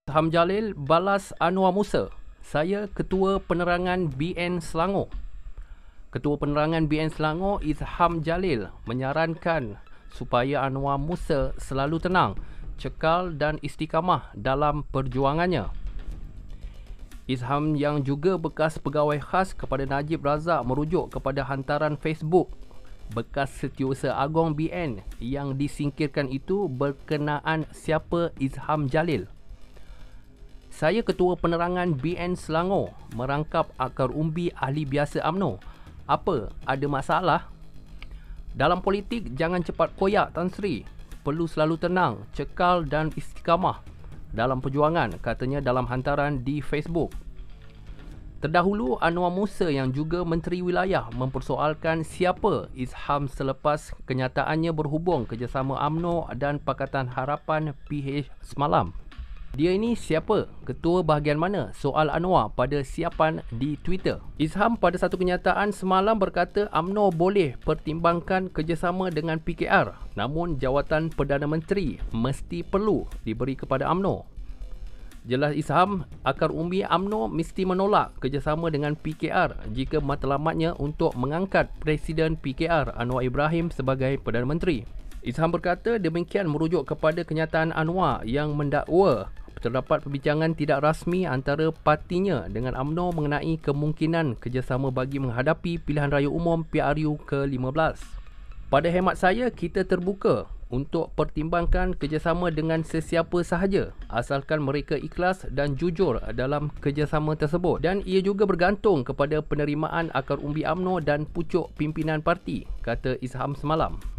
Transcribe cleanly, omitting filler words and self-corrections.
Izham Jalil balas Anwar Musa. Saya Ketua Penerangan BN Selangor. Ketua Penerangan BN Selangor Izham Jalil menyarankan supaya Anwar Musa selalu tenang, cekal dan istiqamah dalam perjuangannya. Izham yang juga bekas pegawai khas kepada Najib Razak merujuk kepada hantaran Facebook bekas Setiausaha Agong BN yang disingkirkan itu berkenaan siapa Izham Jalil. Saya Ketua Penerangan BN Selangor merangkap akar umbi ahli biasa UMNO. Apa? Ada masalah? Dalam politik, jangan cepat koyak, Tan Sri. Perlu selalu tenang, cekal dan istiqamah dalam perjuangan, katanya dalam hantaran di Facebook. Terdahulu, Anwar Musa yang juga Menteri Wilayah mempersoalkan siapa Izham selepas kenyataannya berhubung kerjasama UMNO dan Pakatan Harapan PH semalam. Dia ini siapa? Ketua bahagian mana? Soal Anwar pada siapan di Twitter. Izham pada satu kenyataan semalam berkata UMNO boleh pertimbangkan kerjasama dengan PKR, namun jawatan Perdana Menteri mesti perlu diberi kepada UMNO. Jelas Izham, akar umbi UMNO mesti menolak kerjasama dengan PKR jika matlamatnya untuk mengangkat Presiden PKR Anwar Ibrahim sebagai Perdana Menteri. Izham berkata demikian merujuk kepada kenyataan Anwar yang mendakwa terdapat perbincangan tidak rasmi antara partinya dengan UMNO mengenai kemungkinan kerjasama bagi menghadapi pilihan raya umum PRU ke-15. Pada hemat saya, kita terbuka untuk pertimbangkan kerjasama dengan sesiapa sahaja asalkan mereka ikhlas dan jujur dalam kerjasama tersebut, dan ia juga bergantung kepada penerimaan akar umbi UMNO dan pucuk pimpinan parti, kata Izham semalam.